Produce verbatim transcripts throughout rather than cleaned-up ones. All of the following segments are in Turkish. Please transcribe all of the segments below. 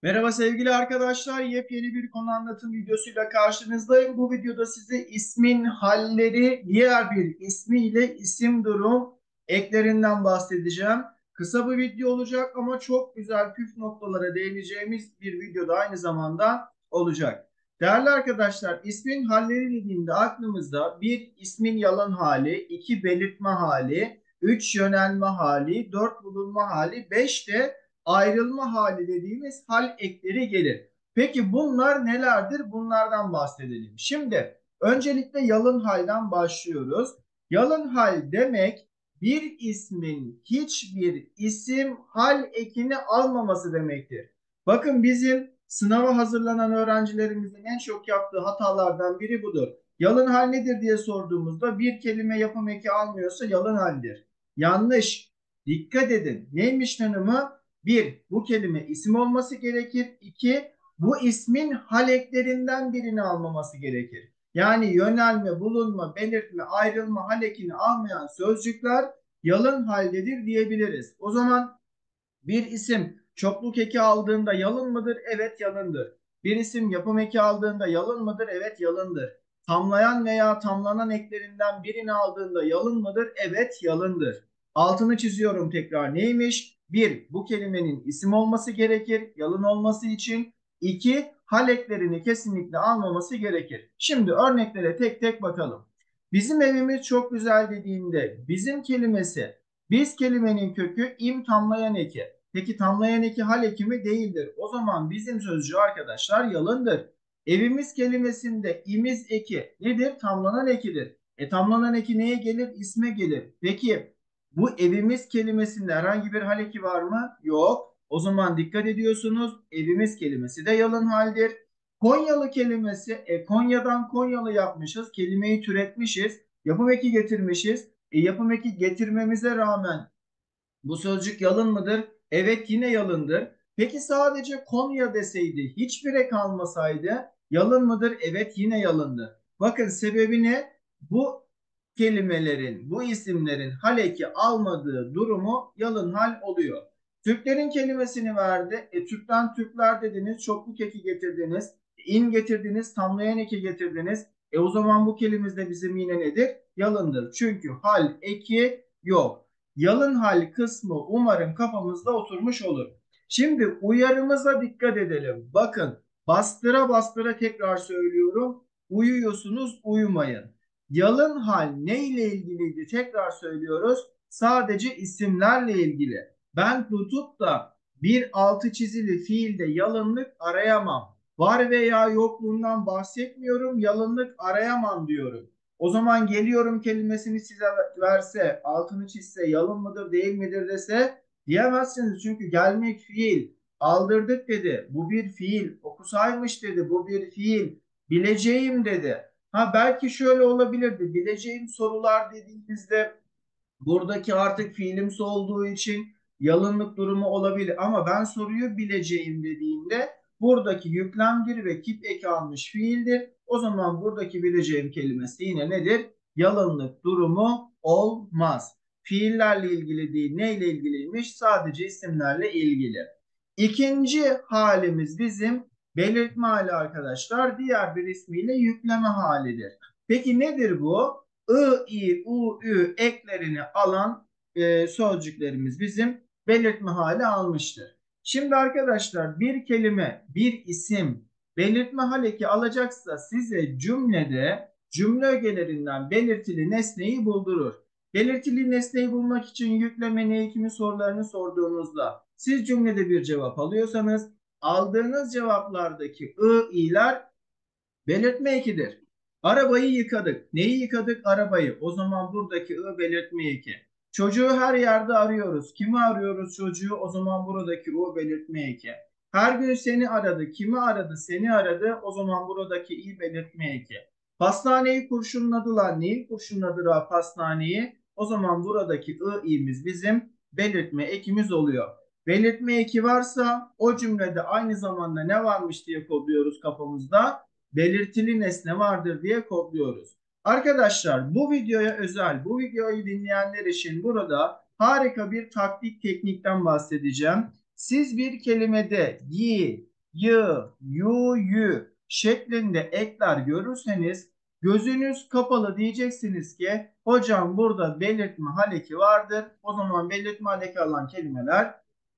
Merhaba sevgili arkadaşlar. Yepyeni bir konu anlatım videosuyla karşınızdayım. Bu videoda size ismin halleri, diğer bir ismiyle isim durum eklerinden bahsedeceğim. Kısa bir video olacak ama çok güzel püf noktalara değineceğimiz bir videoda aynı zamanda olacak. Değerli arkadaşlar, ismin halleri dediğimde aklımızda bir ismin yalan hali, iki belirtme hali, üç yönelme hali, dört bulunma hali, beş de ayrılma hali dediğimiz hal ekleri gelir. Peki bunlar nelerdir? Bunlardan bahsedelim. Şimdi öncelikle yalın halden başlıyoruz. Yalın hal demek bir ismin hiçbir isim hal ekini almaması demektir. Bakın bizim sınava hazırlanan öğrencilerimizin en çok yaptığı hatalardan biri budur. Yalın hal nedir diye sorduğumuzda bir kelime yapım eki almıyorsa yalın haldir. Yanlış. Dikkat edin. Neymiş tanımı? Bir, bu kelime isim olması gerekir. İki, bu ismin hal eklerinden birini almaması gerekir. Yani yönelme, bulunma, belirtme, ayrılma hal ekini almayan sözcükler yalın haldedir diyebiliriz. O zaman bir isim çokluk eki aldığında yalın mıdır? Evet, yalındır. Bir isim yapım eki aldığında yalın mıdır? Evet, yalındır. Tamlayan veya tamlanan eklerinden birini aldığında yalın mıdır? Evet, yalındır. Altını çiziyorum tekrar. Neymiş? Bir, bu kelimenin isim olması gerekir yalın olması için. İki, hal eklerini kesinlikle almaması gerekir. Şimdi örneklere tek tek bakalım. Bizim evimiz çok güzel dediğinde bizim kelimesi, biz kelimenin kökü im tamlayan eki. Peki tamlayan eki hal eki mi? Değildir. O zaman bizim sözcüğü arkadaşlar yalındır. Evimiz kelimesinde imiz eki nedir? Tamlanan ekidir. E tamlanan eki neye gelir? İsme gelir. Peki bu evimiz kelimesinde herhangi bir hal eki var mı? Yok. O zaman dikkat ediyorsunuz. Evimiz kelimesi de yalın haldir. Konyalı kelimesi, e, Konya'dan Konyalı yapmışız. Kelimeyi türetmişiz. Yapım eki getirmişiz. E, yapım eki getirmemize rağmen bu sözcük yalın mıdır? Evet, yine yalındır. Peki sadece Konya deseydi, hiçbir ek kalmasaydı yalın mıdır? Evet, yine yalındır. Bakın sebebini, bu kelimelerin, bu isimlerin hal eki almadığı durumu yalın hal oluyor. Türklerin kelimesini verdi. E, Türk'ten Türkler dediniz, çokluk eki getirdiniz, in getirdiniz, tamlayan eki getirdiniz. E o zaman bu kelimemizde bizim yine nedir? Yalındır. Çünkü hal eki yok. Yalın hal kısmı umarım kafamızda oturmuş olur. Şimdi uyarımıza dikkat edelim. Bakın, bastıra bastıra tekrar söylüyorum. Uyuyorsunuz, uyumayın. Yalın hal ne ile ilgiliydi? Tekrar söylüyoruz. Sadece isimlerle ilgili. Ben tutup da bir altı çizili fiilde yalınlık arayamam. Var veya yokluğundan bahsetmiyorum. Yalınlık arayamam diyorum. O zaman geliyorum kelimesini size verse, altını çizse, yalın mıdır değil midir dese diyemezsiniz. Çünkü gelmek fiil, aldırdık dedi. Bu bir fiil, okusaymış dedi. Bu bir fiil, bileceğim dedi. Ha belki şöyle olabilirdi. Bileceğim sorular dediğimizde buradaki artık fiilimsi olduğu için yalınlık durumu olabilir. Ama ben soruyu bileceğim dediğimde buradaki yüklemdir ve kip eki almış fiildir. O zaman buradaki bileceğim kelimesi yine nedir? Yalınlık durumu olmaz. Fiillerle ilgili değil, neyle ilgiliymiş? Sadece isimlerle ilgili. İkinci halimiz bizim belirtme hali arkadaşlar. Diğer bir ismiyle yükleme halidir. Peki nedir bu? I, I, U, Ü eklerini alan e, sözcüklerimiz bizim belirtme hali almıştır. Şimdi arkadaşlar bir kelime, bir isim belirtme hal eki alacaksa size cümlede cümle ögelerinden belirtili nesneyi buldurur. Belirtili nesneyi bulmak için yükleme ne ekimi sorularını sorduğunuzda siz cümlede bir cevap alıyorsanız aldığınız cevaplardaki ı, i'ler belirtme ekidir. Arabayı yıkadık. Neyi yıkadık? Arabayı. O zaman buradaki ı belirtme eki. Çocuğu her yerde arıyoruz. Kimi arıyoruz çocuğu? O zaman buradaki u belirtme eki. Her gün seni aradı. Kimi aradı? Seni aradı. O zaman buradaki i belirtme eki. Pastaneyi kurşunladılar. Neyi kurşunladılar pastaneyi? O zaman buradaki ı, i'miz bizim belirtme ekimiz oluyor. Belirtme eki varsa o cümlede aynı zamanda ne varmış diye kodluyoruz kafamızda, belirtili nesne vardır diye kodluyoruz. Arkadaşlar bu videoya özel, bu videoyu dinleyenler için burada harika bir taktik teknikten bahsedeceğim. Siz bir kelimede gi, y, yu, yü şeklinde ekler görürseniz gözünüz kapalı diyeceksiniz ki hocam burada belirtme hal eki vardır. O zaman belirtme hal eki alan kelimeler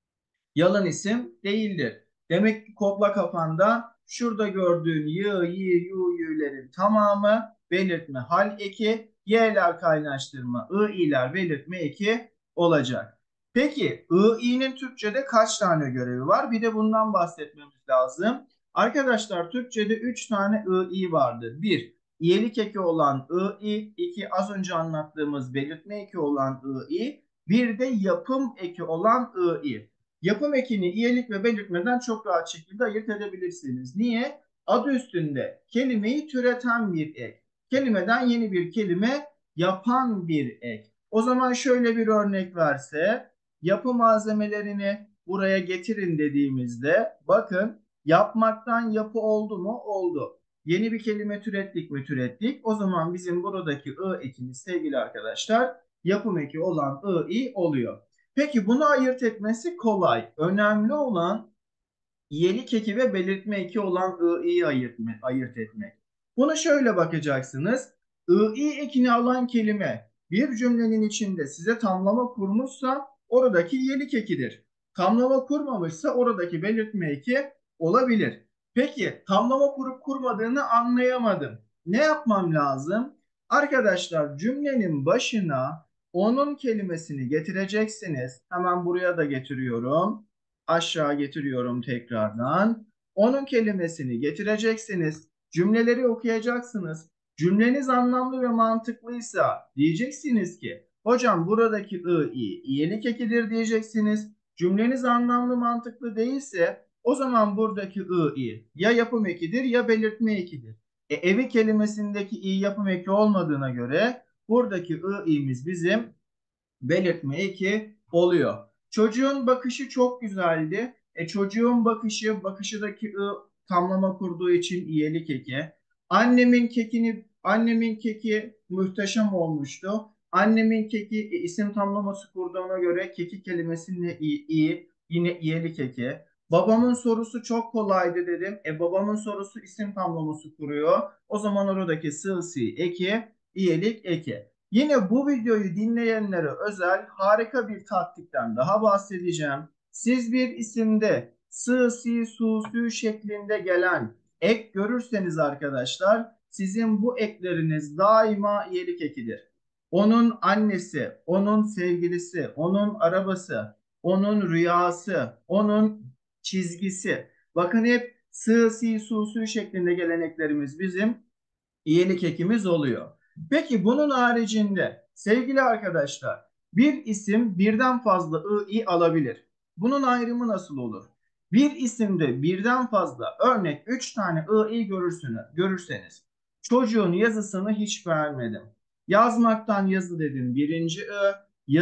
yalın isim değildir. Demek ki kodla kafanda şurada gördüğün y, y, yu, yü'lerin tamamı belirtme hal eki, y'ler kaynaştırma, ı, i'ler belirtme eki olacak. Peki ı, i'nin Türkçe'de kaç tane görevi var? Bir de bundan bahsetmemiz lazım. Arkadaşlar Türkçe'de üç tane ı, i vardır. bir İyelik eki olan ı, i, iki az önce anlattığımız belirtme eki olan ı, i, bir de yapım eki olan ı, i. Yapım ekini iyelik ve belirtmeden çok rahat şekilde ayırt edebilirsiniz. Niye? Adı üstünde kelimeyi türeten bir ek. Kelimeden yeni bir kelime yapan bir ek. O zaman şöyle bir örnek verse, yapı malzemelerini buraya getirin dediğimizde bakın yapmaktan yapı oldu mu? Oldu. Yeni bir kelime türettik mi? Türettik. O zaman bizim buradaki ı ekimiz sevgili arkadaşlar yapım eki olan ı, i oluyor. Peki bunu ayırt etmesi kolay. Önemli olan iyelik eki ve belirtme eki olan ı, i'yi ayırt, ayırt etmek. Buna şöyle bakacaksınız. I, i ekini alan kelime bir cümlenin içinde size tamlama kurmuşsa oradaki iyelik ekidir. Tamlama kurmamışsa oradaki belirtme eki olabilir. Peki tamlama kurup kurmadığını anlayamadım. Ne yapmam lazım? Arkadaşlar cümlenin başına onun kelimesini getireceksiniz. Hemen buraya da getiriyorum. Aşağı getiriyorum tekrardan. Onun kelimesini getireceksiniz. Cümleleri okuyacaksınız. Cümleniz anlamlı ve mantıklıysa diyeceksiniz ki hocam buradaki ı, i, iyelik ekidir diyeceksiniz. Cümleniz anlamlı mantıklı değilse o zaman buradaki ı, i ya yapım ekidir ya belirtme ekidir. E, evi kelimesindeki i yapım eki olmadığına göre buradaki ı, i'miz bizim belirtme eki oluyor. Çocuğun bakışı çok güzeldi. E çocuğun bakışı, bakışıdaki ı tamlama kurduğu için iyelik eki. Annemin kekini, annemin keki muhteşem olmuştu. Annemin keki e, isim tamlaması kurduğuna göre keki kelimesinin i, i yine iyelik eki. Babamın sorusu çok kolaydı dedim. E babamın sorusu isim tamlaması kuruyor. O zaman oradaki sığ eki iyelik eki. Yine bu videoyu dinleyenlere özel harika bir taktikten daha bahsedeceğim. Siz bir isimde sı, si, su, sü şeklinde gelen ek görürseniz arkadaşlar sizin bu ekleriniz daima iyelik ekidir. Onun annesi, onun sevgilisi, onun arabası, onun rüyası, onun çizgisi. Bakın hep sı, si, su, sü şeklinde gelen eklerimiz bizim iyelik ekimiz oluyor. Peki bunun haricinde sevgili arkadaşlar bir isim birden fazla ı, i alabilir. Bunun ayrımı nasıl olur? Bir isimde birden fazla örnek üç tane ı, i görürsünüz, görürseniz çocuğun yazısını hiç beğenmedim. Yazmaktan yazı dedim birinci ı,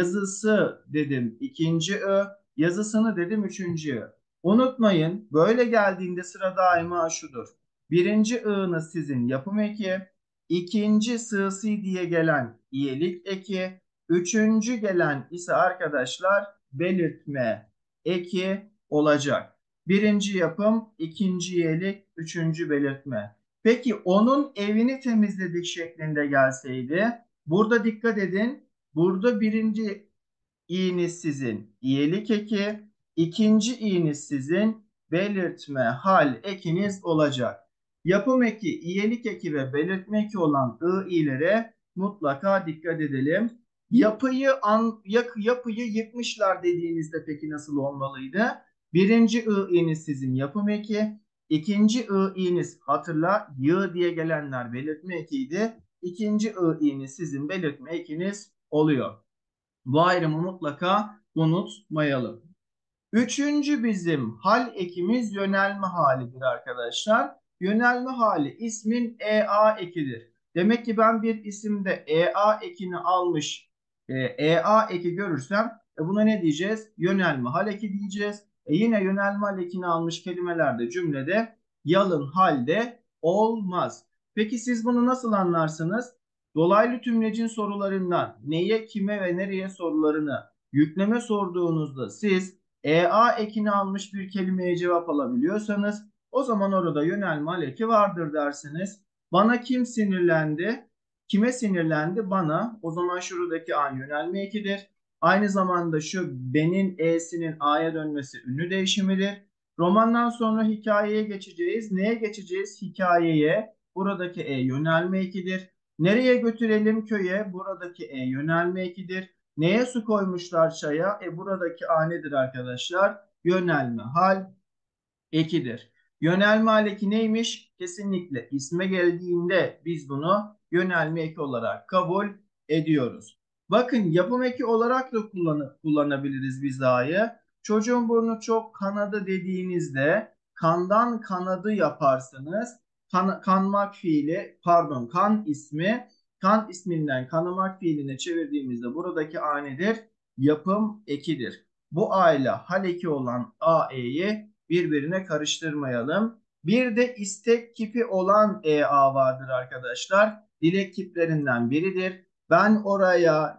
yazısı dedim ikinci ı, yazısını dedim üçüncü ı. Unutmayın böyle geldiğinde sıra daima şudur. Birinci ı'nız sizin yapım eki, ikinci sığsi diye gelen iyelik eki, üçüncü gelen ise arkadaşlar belirtme eki olacak. Birinci yapım, ikinci iyelik, üçüncü belirtme. Peki onun evini temizledik şeklinde gelseydi, burada dikkat edin, burada birinci i'niz sizin iyelik eki, ikinci i'niz sizin belirtme hal ekiniz olacak. Yapım eki, iyelik eki ve belirtme eki olan ı, i'lere mutlaka dikkat edelim. Yapıyı an, yapıyı yıkmışlar dediğinizde peki nasıl olmalıydı? Birinci ı, i'niz sizin yapım eki, ikinci ı, i'niz hatırla y diye gelenler belirtme ekiydi. İkinci ı, i'niz sizin belirtme ekiniz oluyor. Bu ayrımı mutlaka unutmayalım. Üçüncü bizim hal ekimiz yönelme halidir arkadaşlar. Yönelme hali ismin ea ekidir. Demek ki ben bir isimde ea ekini almış e, ea eki görürsem e buna ne diyeceğiz? Yönelme hal eki diyeceğiz. E yine yönelme hal ekini almış kelimelerde cümlede yalın halde olmaz. Peki siz bunu nasıl anlarsınız? Dolaylı tümlecin sorularından neye, kime ve nereye sorularını yükleme sorduğunuzda siz ea ekini almış bir kelimeye cevap alabiliyorsanız o zaman orada yönelme hal eki vardır dersiniz. Bana kim sinirlendi? Kime sinirlendi? Bana. O zaman şuradaki an yönelme ekidir. Aynı zamanda şu benin e'sinin a'ya dönmesi ünlü değişimidir. Romandan sonra hikayeye geçeceğiz. Neye geçeceğiz? Hikayeye. Buradaki e yönelme ekidir. Nereye götürelim köye? Buradaki e yönelme ekidir. Neye su koymuşlar çaya? E buradaki a nedir arkadaşlar? Yönelme hal ekidir. Yönelme hal eki neymiş? Kesinlikle isme geldiğinde biz bunu yönelme eki olarak kabul ediyoruz. Bakın yapım eki olarak da kullan kullanabiliriz biz a'yı. Çocuğun burnu çok kanadı dediğinizde kandan kanadı yaparsanız kan, kanmak fiili pardon kan ismi kan isminden kanamak fiiline çevirdiğimizde buradaki a nedir? Yapım ekidir. Bu a ile hal eki olan a e'yi birbirine karıştırmayalım. Bir de istek kipi olan ea vardır arkadaşlar. Dilek kiplerinden biridir. Ben oraya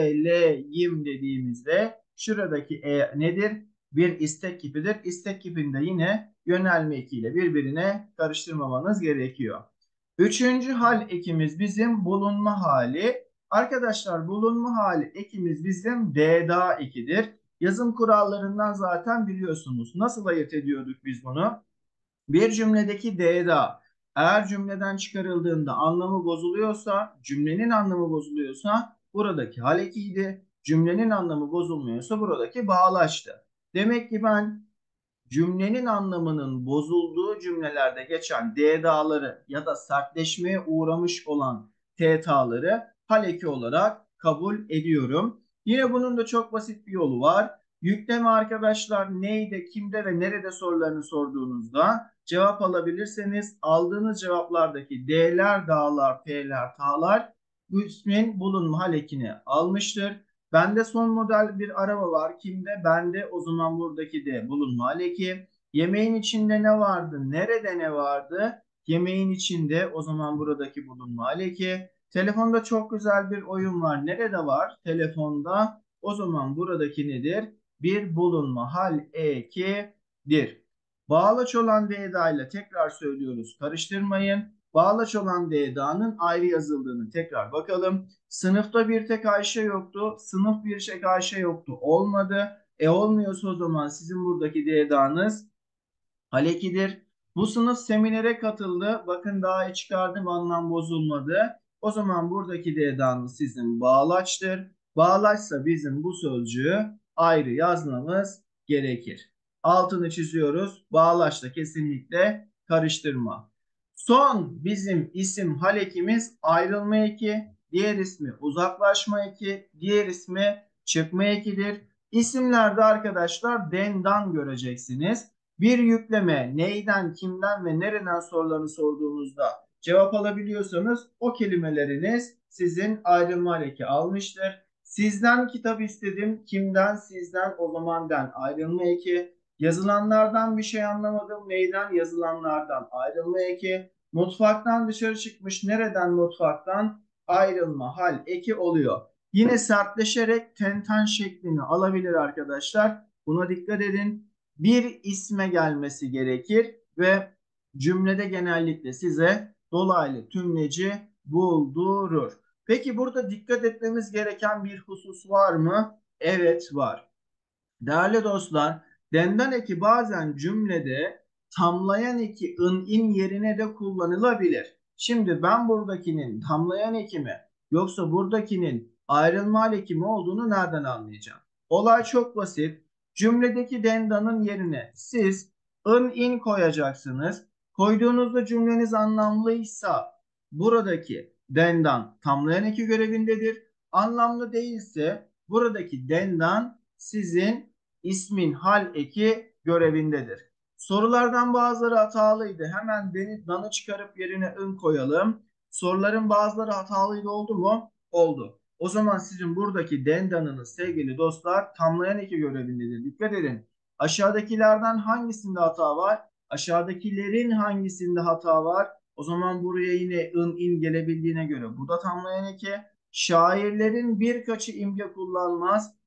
geleyim dediğimizde şuradaki e nedir? Bir istek kipidir. İstek kipinde yine yönelme ekiyle birbirine karıştırmamanız gerekiyor. Üçüncü hal ekimiz bizim bulunma hali. Arkadaşlar bulunma hali ekimiz bizim d'da ekidir. Yazım kurallarından zaten biliyorsunuz. Nasıl ayırt ediyorduk biz bunu? Bir cümledeki d'da eğer cümleden çıkarıldığında anlamı bozuluyorsa, cümlenin anlamı bozuluyorsa buradaki hal ekiydi. Cümlenin anlamı bozulmuyorsa buradaki bağlaçtı. Demek ki ben cümlenin anlamının bozulduğu cümlelerde geçen d'daları ya da sertleşmeye uğramış olan t'taları hal eki olarak kabul ediyorum. Yine bunun da çok basit bir yolu var. Yükleme arkadaşlar neyde, kimde ve nerede sorularını sorduğunuzda cevap alabilirseniz aldığınız cevaplardaki d'ler, da'lar, t'ler, ta'lar bu ismin bulunma hal ekini almıştır. Bende son model bir araba var. Kimde? Bende. O zaman buradaki de bulunma hal eki. Yemeğin içinde ne vardı? Nerede ne vardı? Yemeğin içinde. O zaman buradaki bulunma hal eki. Telefonda çok güzel bir oyun var. Nerede var? Telefonda. O zaman buradaki nedir? Bir bulunma hal ekidir. Bağlaç olan d'da ile tekrar söylüyoruz. Karıştırmayın. Bağlaç olan d'da'nın ayrı yazıldığını tekrar bakalım. Sınıfta bir tek Ayşe yoktu. Sınıf bir tek Ayşe yoktu. Olmadı. E olmuyorsa o zaman sizin buradaki d'danız hal ekidir. Bu sınıf seminere katıldı. Bakın daha çıkardım anlam bozulmadı. O zaman buradaki d'danız sizin bağlaçtır. Bağlaçsa bizim bu sözcüğü ayrı yazmamız gerekir. Altını çiziyoruz. Bağlaçla kesinlikle karıştırma. Son bizim isim hal ekimiz ayrılma eki. Diğer ismi uzaklaşma eki. Diğer ismi çıkma ekidir. İsimlerde arkadaşlar dendan göreceksiniz. Bir yükleme neyden, kimden ve nereden sorularını sorduğunuzda cevap alabiliyorsanız o kelimeleriniz sizin ayrılma eki almıştır. Sizden kitap istedim. Kimden? Sizden. O zaman den ayrılma eki. Yazılanlardan bir şey anlamadım. Neyden? Yazılanlardan ayrılma eki. Mutfaktan dışarı çıkmış. Nereden mutfaktan? Ayrılma hal eki oluyor. Yine sertleşerek tenten şeklini alabilir arkadaşlar. Buna dikkat edin. Bir isme gelmesi gerekir ve cümlede genellikle size dolaylı tümleci buldurur. Peki burada dikkat etmemiz gereken bir husus var mı? Evet var. Değerli dostlar, denden eki bazen cümlede tamlayan eki ın in yerine de kullanılabilir. Şimdi ben buradakinin tamlayan eki mi yoksa buradakinin ayrılma eki mi olduğunu nereden anlayacağım? Olay çok basit. Cümledeki dendanın yerine siz ın in koyacaksınız. Koyduğunuzda cümleniz anlamlıysa buradaki dendan tamlayan eki görevindedir. Anlamlı değilse buradaki dendan sizin ismin hal eki görevindedir. Sorulardan bazıları hatalıydı. Hemen beni danı çıkarıp yerine ın koyalım. Soruların bazıları hatalıydı oldu mu? Oldu. O zaman sizin buradaki dendanınız sevgili dostlar tamlayan eki görevindedir. Dikkat edin. Aşağıdakilerden hangisinde hata var? Aşağıdakilerin hangisinde hata var? O zaman buraya yine ın in gelebildiğine göre bu da tamlayan eki. Şairlerin birkaçı imge kullanmaz.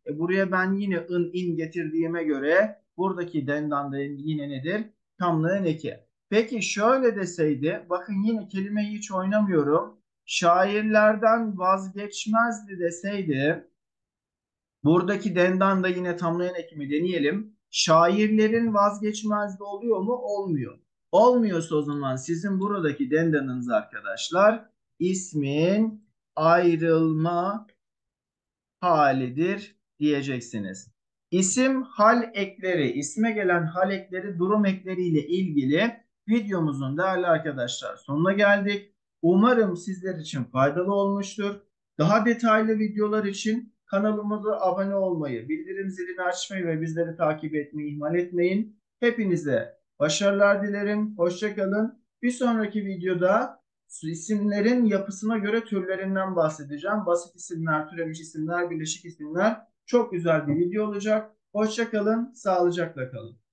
E, buraya ben yine ın, in getirdiğime göre buradaki dendan da yine nedir? Tamlığın eki. Peki şöyle deseydi, bakın yine kelimeyi hiç oynamıyorum. Şairlerden vazgeçmezdi deseydi, buradaki dendan da yine tamlayan ekimi deneyelim. Şairlerin vazgeçmezdi oluyor mu? Olmuyor. Olmuyorsa o zaman sizin buradaki dendanınız arkadaşlar ismin ayrılma halidir diyeceksiniz. İsim hal ekleri, isme gelen hal ekleri, durum ekleriyle ilgili videomuzun değerli arkadaşlar sonuna geldik. Umarım sizler için faydalı olmuştur. Daha detaylı videolar için kanalımıza abone olmayı, bildirim zilini açmayı ve bizleri takip etmeyi ihmal etmeyin. Hepinize başarılar dilerim. Hoşça kalın. Bir sonraki videoda isimlerin yapısına göre türlerinden bahsedeceğim. Basit isimler, türemiş isimler, birleşik isimler. Çok güzel bir video olacak. Hoşça kalın, sağlıcakla kalın.